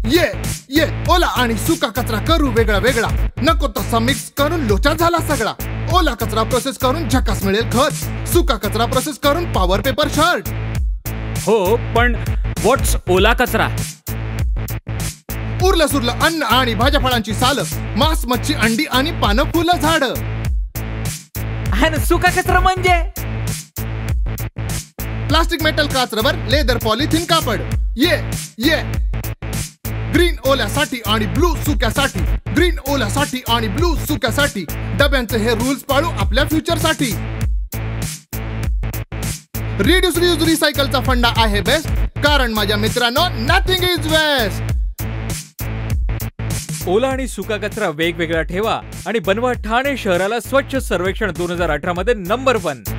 ये ओला आणि सुका कचरा करू वेगळा वेगळा, नको तसा मिक्स करून लोचा झाला सगळा. ओला कचरा प्रोसेस करून झकास मिळेल खत, सुका कचरा प्रोसेस करून पॉवर पेपर शर्ट. हो, पण व्हॉट्स ओला कचरा? उरलं सुरलं अन्न आणि भाज्या फळांची साल, मांस मच्छी अंडी आणि पानं फुलं झाड. आणि सुका कचरा म्हणजे प्लास्टिक मेटल काच रबर लेदर पॉलिथिन कापड. ये ग्रीन ओल्यासाठी आणि ब्लू सुक्यासाठी, ग्रीन ओल्यासाठी आणि ब्लू सुक्यासाठी. डब्यांचे हे रूल्स पाळू आपल्या फ्युचरसाठी. रिड्यूस रियूज रिसायकलचा फंडा आहे बेस्ट, कारण माझ्या मित्रांनो नथिंग इज वेस्ट. ओला आणि सुका कचरा वेगवेगळा ठेवा आणि बनवा ठाणे शहराला स्वच्छ सर्वेक्षण 2018 मध्ये नंबर 1.